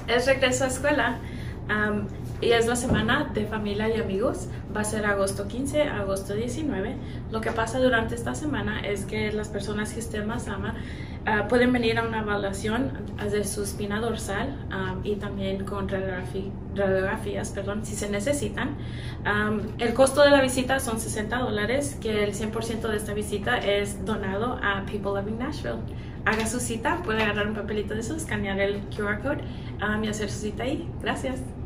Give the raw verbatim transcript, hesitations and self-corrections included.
Es regreso a escuela. Um, y es la semana de familia y amigos. Va a ser agosto quince a agosto diecinueve. Lo que pasa durante esta semana es que las personas que usted más ama uh, pueden venir a una evaluación de su espina dorsal um, y también con radiografi radiografías, perdón, si se necesitan. Um, el costo de la visita son sesenta dólares, que el cien por ciento de esta visita es donado a People Living Nashville. Haga su cita, puede agarrar un papelito de eso, escanear el Q R code um, y hacer su cita ahí. Gracias.